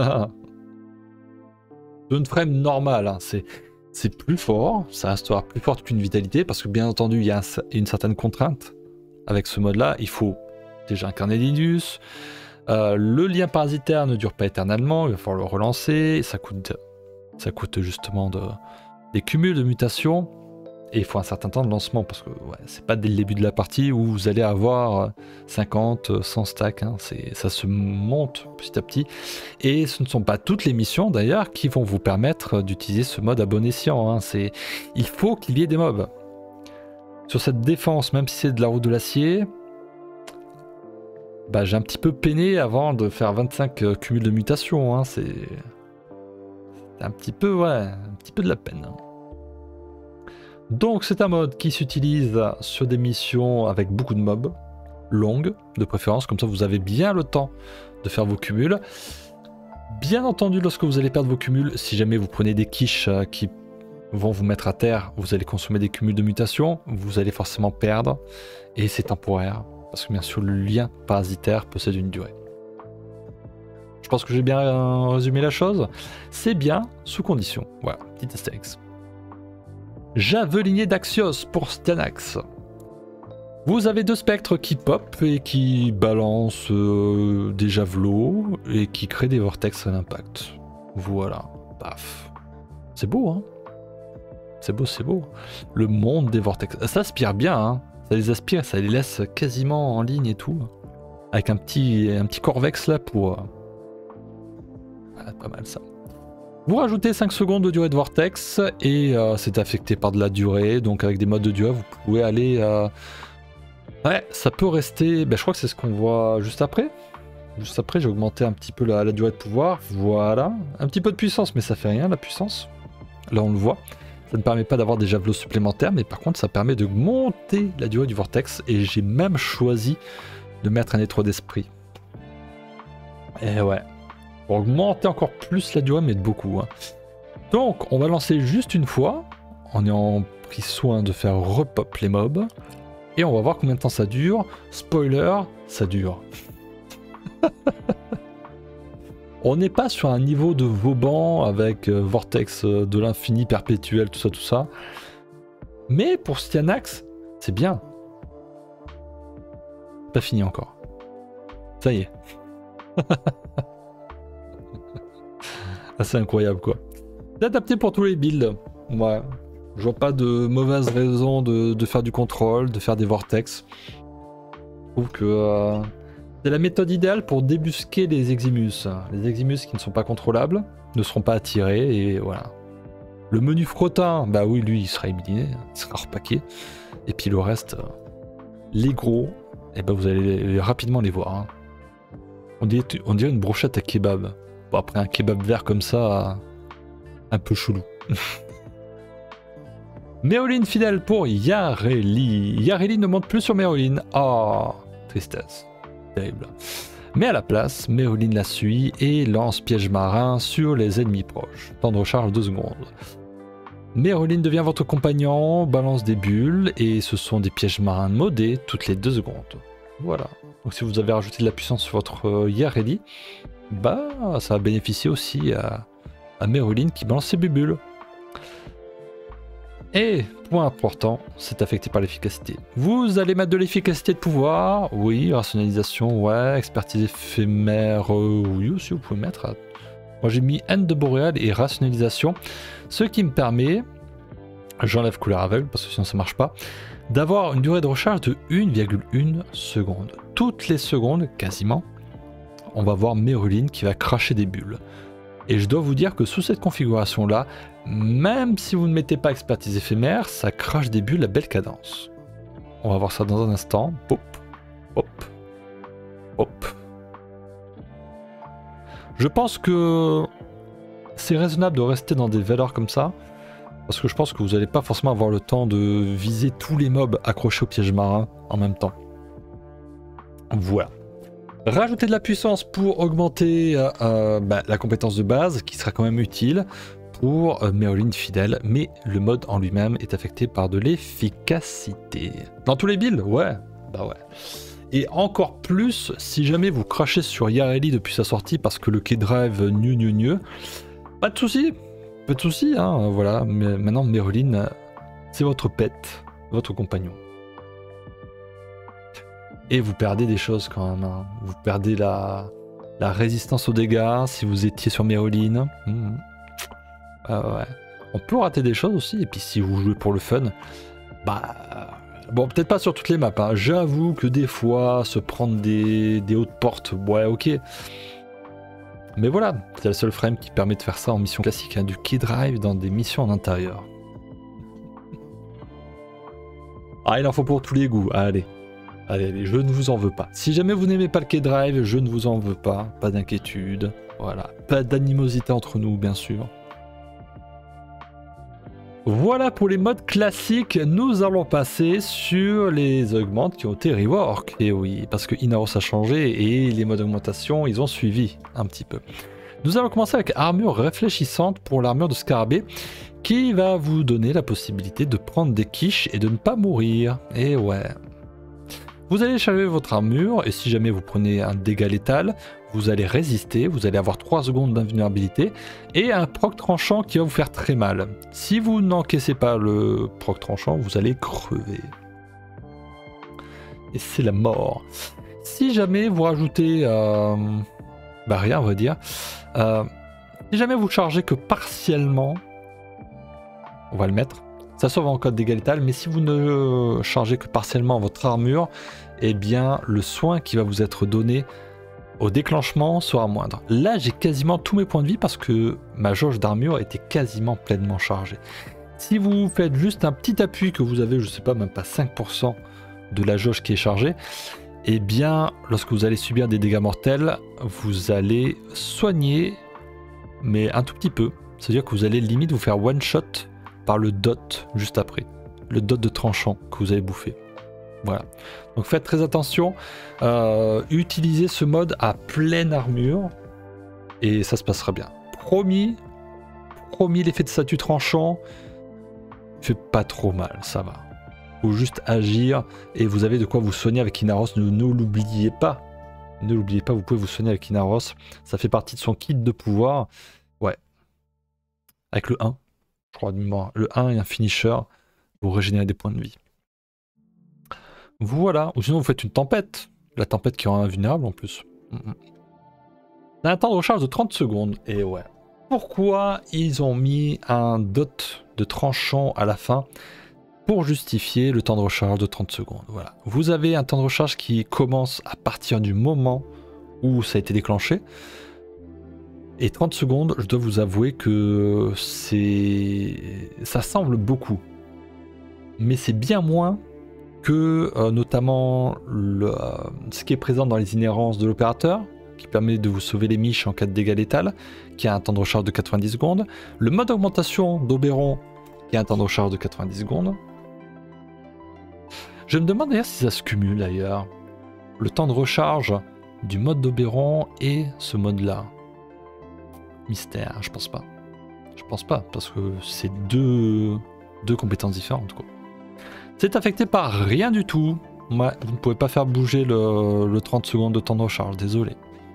Zone frame normal, hein. C'est plus fort, ça restera plus fort qu'une vitalité, parce que bien entendu il y a un, une certaine contrainte avec ce mode là, il faut déjà incarner Nidus. Euh, le lien parasitaire ne dure pas éternellement, il va falloir le relancer, ça coûte, ça coûte justement de, des cumuls de mutations, et il faut un certain temps de lancement, parce que ouais, c'est pas dès le début de la partie où vous allez avoir cinquante, cent stacks, hein, ça se monte petit à petit, et ce ne sont pas toutes les missions d'ailleurs qui vont vous permettre d'utiliser ce mode à bon escient, hein, il faut qu'il y ait des mobs. Sur cette défense, même si c'est de la route de l'acier, bah, j'ai un petit peu peiné avant de faire vingt-cinq euh, cumuls de mutation, hein. C'est un petit peu, ouais, un petit peu de la peine. Donc c'est un mode qui s'utilise sur des missions avec beaucoup de mobs, longues de préférence, comme ça vous avez bien le temps de faire vos cumuls. Bien entendu, lorsque vous allez perdre vos cumuls, si jamais vous prenez des quiches euh, qui vont vous mettre à terre, vous allez consommer des cumuls de mutation, vous allez forcément perdre, et c'est temporaire. Parce que bien sûr le lien parasitaire possède une durée. Je pense que j'ai bien résumé la chose. C'est bien sous condition. Voilà, petit astérix. Javelinier d'Axios pour Styanax. Vous avez deux spectres qui pop et qui balancent euh, des javelots et qui créent des vortex à l'impact. Voilà, paf. C'est beau, hein? C'est beau, c'est beau. Le monde des vortex. Ça aspire bien, hein? Ça les aspire, ça les laisse quasiment en ligne et tout. Avec un petit, un petit corvex là pour... Ah, pas mal ça. Vous rajoutez cinq secondes de durée de vortex et euh, c'est affecté par de la durée. Donc avec des modes de durée, vous pouvez aller... Euh... Ouais, ça peut rester... Ben, je crois que c'est ce qu'on voit juste après. Juste après, j'ai augmenté un petit peu la, la durée de pouvoir. Voilà. Un petit peu de puissance, mais ça fait rien la puissance. Là, on le voit. Ça ne permet pas d'avoir des javelots supplémentaires, mais par contre ça permet de monter la durée du vortex, et j'ai même choisi de mettre un étroit d'esprit. Et ouais, pour augmenter encore plus la durée, mais de beaucoup. Hein. Donc on va lancer juste une fois, en ayant pris soin de faire repop les mobs, et on va voir combien de temps ça dure. Spoiler, ça dure. On n'est pas sur un niveau de Vauban avec euh, Vortex euh, de l'infini perpétuel, tout ça, tout ça. Mais pour Styanax, c'est bien. Pas fini encore. Ça y est. Ah, c'est incroyable, quoi. C'est adapté pour tous les builds. Ouais. Je vois pas de mauvaise raison de, de faire du contrôle, de faire des Vortex. Je trouve que... Euh... c'est la méthode idéale pour débusquer les Eximus. Les Eximus qui ne sont pas contrôlables ne seront pas attirés et voilà. Le menu frottin, bah oui, lui, il sera éliminé, il sera repaqué. Et puis le reste, euh, les gros, et ben vous allez les, les, rapidement les voir. Hein. On, dirait, on dirait une brochette à kebab. Bon, après un kebab vert comme ça, un peu chelou. Méoline fidèle pour Yareli. Yareli ne monte plus sur Méoline. Oh, tristesse. Terrible. Mais à la place, Méoline la suit et lance piège marin sur les ennemis proches. Temps de recharge deux secondes. Méoline devient votre compagnon, balance des bulles et ce sont des pièges marins modés toutes les deux secondes. Voilà. Donc si vous avez rajouté de la puissance sur votre Yareli, bah ça va bénéficier aussi à, à Méoline qui balance ses bulles. Et, point important, c'est affecté par l'efficacité. Vous allez mettre de l'efficacité de pouvoir, oui, rationalisation, ouais, expertise éphémère, euh, oui aussi vous pouvez mettre. Moi j'ai mis haine de boréal et rationalisation, ce qui me permet, j'enlève couleur aveugle parce que sinon ça marche pas, d'avoir une durée de recharge de une virgule un seconde. Toutes les secondes, quasiment, on va voir Méoline qui va cracher des bulles. Et je dois vous dire que sous cette configuration là, même si vous ne mettez pas expertise éphémère, ça crache des bulles à belle cadence. On va voir ça dans un instant. Hop, hop, hop. Je pense que c'est raisonnable de rester dans des valeurs comme ça, parce que je pense que vous n'allez pas forcément avoir le temps de viser tous les mobs accrochés au piège marin en même temps. Voilà. Rajouter de la puissance pour augmenter euh, euh, bah, la compétence de base, qui sera quand même utile pour euh, Méoline fidèle, mais le mode en lui-même est affecté par de l'efficacité. Dans tous les builds, ouais, bah ouais. Et encore plus si jamais vous crachez sur Yareli depuis sa sortie parce que le K-Drive nu nu nu, pas de souci, pas de souci, hein, voilà. Mais maintenant Méoline, c'est votre pet, votre compagnon. Et vous perdez des choses quand même. Hein. Vous perdez la, la résistance aux dégâts si vous étiez sur Méoline. Mmh. Ah ouais. On peut rater des choses aussi. Et puis si vous jouez pour le fun, bah bon, peut-être pas sur toutes les maps. Hein. J'avoue que des fois, se prendre des, des hautes portes, ouais, ok. Mais voilà, c'est le seul frame qui permet de faire ça en mission classique, hein, du K-Drive dans des missions en intérieur. Ah, il en faut pour tous les goûts. Allez. Allez, allez, je ne vous en veux pas. Si jamais vous n'aimez pas le K-Drive, je ne vous en veux pas. Pas d'inquiétude. Voilà. Pas d'animosité entre nous, bien sûr. Voilà pour les modes classiques. Nous allons passer sur les augmentes qui ont été rework. Et oui, parce que Inaros a changé et les modes d'augmentation, ils ont suivi un petit peu. Nous allons commencer avec armure réfléchissante pour l'armure de Scarabée, qui va vous donner la possibilité de prendre des quiches et de ne pas mourir. Et ouais. Vous allez charger votre armure et si jamais vous prenez un dégât létal, vous allez résister, vous allez avoir trois secondes d'invulnérabilité et un proc tranchant qui va vous faire très mal. Si vous n'encaissez pas le proc tranchant, vous allez crever. Et c'est la mort. Si jamais vous rajoutez... Euh... Bah rien on va dire. Euh... Si jamais vous chargez que partiellement, on va le mettre. Ça sauve en cas de dégâts létal, mais si vous ne chargez que partiellement votre armure, eh bien le soin qui va vous être donné au déclenchement sera moindre. Là j'ai quasiment tous mes points de vie parce que ma jauge d'armure était quasiment pleinement chargée. Si vous faites juste un petit appui que vous avez, je sais pas, même pas cinq pour cent de la jauge qui est chargée, eh bien lorsque vous allez subir des dégâts mortels, vous allez soigner, mais un tout petit peu. C'est-à-dire que vous allez limite vous faire one shot par le dot juste après, le dot de tranchant que vous avez bouffé. Voilà, donc faites très attention, euh, utilisez ce mode à pleine armure et ça se passera bien. Promis, promis, l'effet de statut tranchant fait pas trop mal, ça va. Faut juste agir et vous avez de quoi vous soigner avec Inaros, ne, ne l'oubliez pas. Ne l'oubliez pas, vous pouvez vous soigner avec Inaros, ça fait partie de son kit de pouvoir. Ouais, avec le un. Je crois de mémoire. Le un et un finisher, vous régénérez des points de vie. Voilà. Ou sinon vous faites une tempête. La tempête qui rend invulnérable en plus. Mm-hmm. Un temps de recharge de trente secondes. Et ouais. Pourquoi ils ont mis un dot de tranchant à la fin? Pour justifier le temps de recharge de trente secondes. Voilà. Vous avez un temps de recharge qui commence à partir du moment où ça a été déclenché. Et trente secondes, je dois vous avouer que c'est... ça semble beaucoup. Mais c'est bien moins que euh, notamment le, euh, ce qui est présent dans les inhérences de l'opérateur, qui permet de vous sauver les miches en cas de dégâts létal, qui a un temps de recharge de quatre-vingt-dix secondes. Le mode augmentation d'Oberon, qui a un temps de recharge de quatre-vingt-dix secondes. Je me demande d'ailleurs si ça se cumule d'ailleurs. Le temps de recharge du mode d'Oberon et ce mode-là. Mystère, je pense pas. Je pense pas, parce que c'est deux, deux compétences différentes, quoi. C'est affecté par rien du tout. Ouais, vous ne pouvez pas faire bouger le, le trente secondes de temps de recharge, désolé.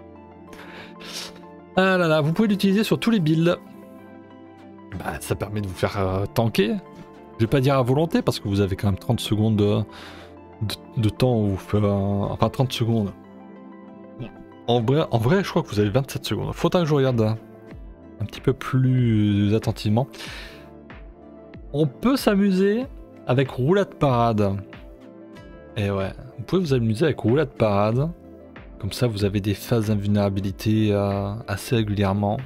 Ah là là, vous pouvez l'utiliser sur tous les builds. Bah, ça permet de vous faire euh, tanker. Je vais pas dire à volonté, parce que vous avez quand même trente secondes de, de, de temps où vous faites... Euh, enfin, trente secondes. En vrai, en vrai, je crois que vous avez vingt-sept secondes. Faudra que je regarde un, un petit peu plus attentivement. On peut s'amuser avec roulade parade. Et ouais, vous pouvez vous amuser avec roulade parade. Comme ça, vous avez des phases d'invulnérabilité euh, assez régulièrement.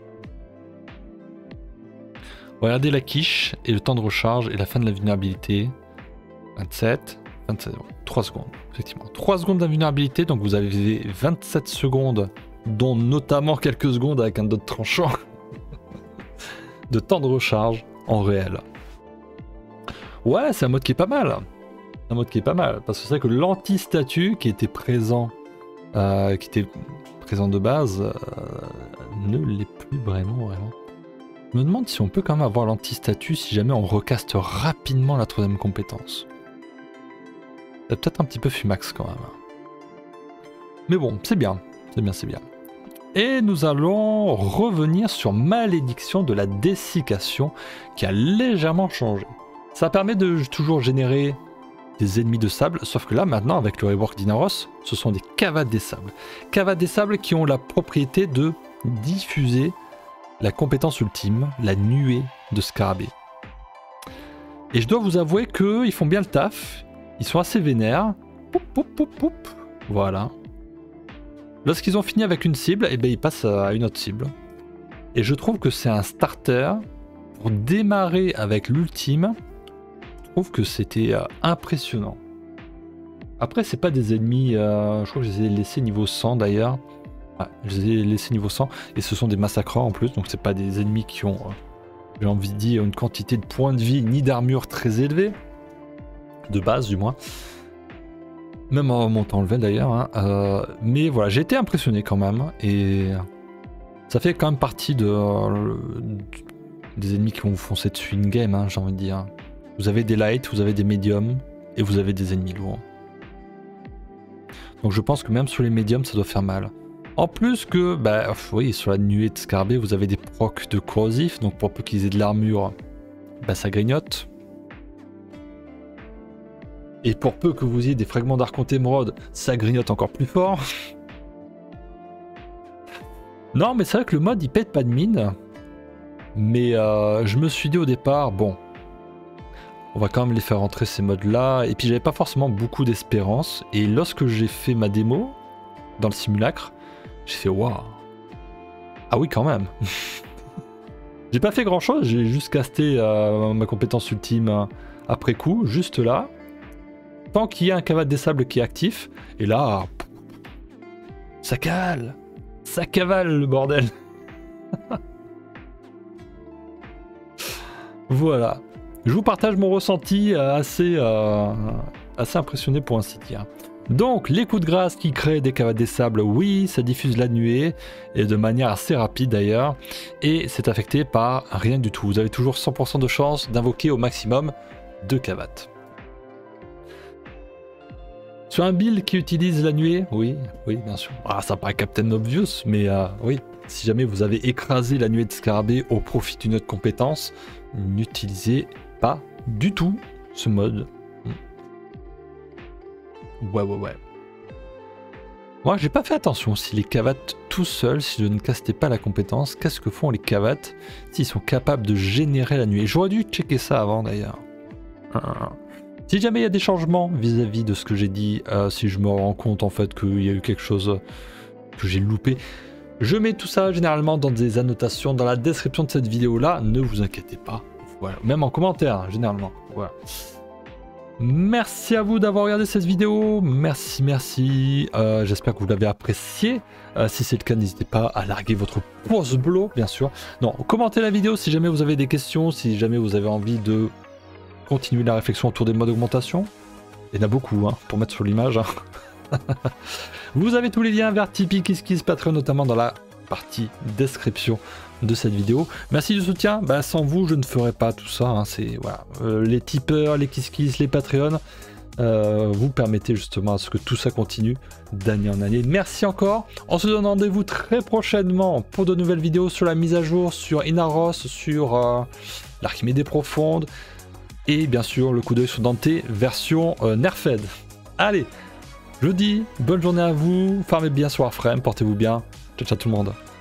Regardez la quiche et le temps de recharge et la fin de la vulnérabilité. vingt-sept, vingt-sept, trois secondes, effectivement. trois secondes d'invulnérabilité, donc vous avez vingt-sept secondes, dont notamment quelques secondes avec un dot tranchant de temps de recharge en réel. Ouais, c'est un mode qui est pas mal. Un mode qui est pas mal, parce que c'est vrai que l'anti-statut qui était présent, euh, qui était présent de base, euh, ne l'est plus vraiment, vraiment. Je me demande si on peut quand même avoir l'anti-statut si jamais on recaste rapidement la troisième compétence. C'est peut-être un petit peu fumax quand même. Mais bon, c'est bien, c'est bien, c'est bien. Et nous allons revenir sur Malédiction de la Dessiccation, qui a légèrement changé. Ça permet de toujours générer des ennemis de sable, sauf que là maintenant avec le rework d'Inaros, ce sont des cavades des sables. Cavades des sables qui ont la propriété de diffuser la compétence ultime, la nuée de scarabée. Et je dois vous avouer qu'ils font bien le taf, ils sont assez vénères. Poup, poup, poup, poup. Voilà. Lorsqu'ils ont fini avec une cible, et ben ils passent à une autre cible. Et je trouve que c'est un starter pour démarrer avec l'ultime. Je trouve que c'était euh, impressionnant. Après, c'est pas des ennemis, euh, je crois que je les ai laissés niveau cent d'ailleurs. Ouais, je les ai laissés niveau cent et ce sont des massacreurs en plus, donc c'est pas des ennemis qui ont, euh, j'ai envie de dire, une quantité de points de vie ni d'armure très élevée, de base du moins. Même en montant level d'ailleurs. Hein. Euh, mais voilà, j'ai été impressionné quand même et ça fait quand même partie de, euh, des ennemis qui vont vous foncer dessus in-game, hein, j'ai envie de dire. Vous avez des lights, vous avez des médiums, et vous avez des ennemis lourds. Donc je pense que même sur les médiums, ça doit faire mal. En plus que, bah oui, sur la nuée de scarabée, vous avez des procs de corrosif, donc pour peu qu'ils aient de l'armure, bah ça grignote. Et pour peu que vous ayez des fragments d'archonte émeraude, ça grignote encore plus fort. Non, mais c'est vrai que le mode, il pète pas de mine. Mais euh, je me suis dit au départ, bon... on va quand même les faire rentrer ces modes-là. Et puis j'avais pas forcément beaucoup d'espérance. Et lorsque j'ai fait ma démo, dans le simulacre, j'ai fait waouh. Ah oui, quand même. J'ai pas fait grand-chose, j'ai juste casté euh, ma compétence ultime euh, après coup, juste là. Tant qu'il y a un cavade des sables qui est actif. Et là, pff, ça cavale. Ça cavale le bordel. Voilà. Je vous partage mon ressenti euh, assez, euh, assez impressionné pour ainsi dire. Donc, les coups de grâce qui créent des cavades des sables, oui, ça diffuse la nuée, et de manière assez rapide d'ailleurs, et c'est affecté par rien du tout. Vous avez toujours cent pour cent de chance d'invoquer au maximum deux cavates. Sur un build qui utilise la nuée, oui, oui, bien sûr. Ah, ça paraît Captain Obvious, mais euh, oui, si jamais vous avez écrasé la nuée de scarabée au profit d'une autre compétence, n'utilisez pas du tout ce mode. Ouais, ouais, ouais. Moi, j'ai pas fait attention si les cavates tout seuls, si je ne castais pas la compétence, qu'est-ce que font les cavates s'ils sont capables de générer la nuée. J'aurais dû checker ça avant d'ailleurs. Si jamais il y a des changements vis-à-vis de ce que j'ai dit, euh, si je me rends compte en fait qu'il y a eu quelque chose que j'ai loupé, Je mets tout ça généralement dans des annotations dans la description de cette vidéo là, ne vous inquiétez pas. Voilà, même en commentaire hein, généralement. Voilà. Merci à vous d'avoir regardé cette vidéo, merci, merci, euh, j'espère que vous l'avez apprécié, euh, si c'est le cas n'hésitez pas à larguer votre pouce bleu bien sûr, non, commentez la vidéo si jamais vous avez des questions, si jamais vous avez envie de continuer la réflexion autour des modes d'augmentation, il y en a beaucoup hein, pour mettre sur l'image, hein. Vous avez tous les liens vers Tipeee, KissKiss, Patreon notamment dans la partie description de cette vidéo. Merci du soutien, bah, sans vous je ne ferais pas tout ça, hein. C'est voilà, euh, les tipeurs, les KissKiss, les Patreons, euh, vous permettez justement à ce que tout ça continue d'année en année. Merci encore, on se donne rendez-vous très prochainement pour de nouvelles vidéos sur la mise à jour, sur Inaros, sur euh, l'Archimédée profonde, et bien sûr le coup d'œil sur Dante version euh, Nerfed. Allez, je vous dis bonne journée à vous, farmez bien sur Warframe, portez-vous bien, ciao ciao tout le monde.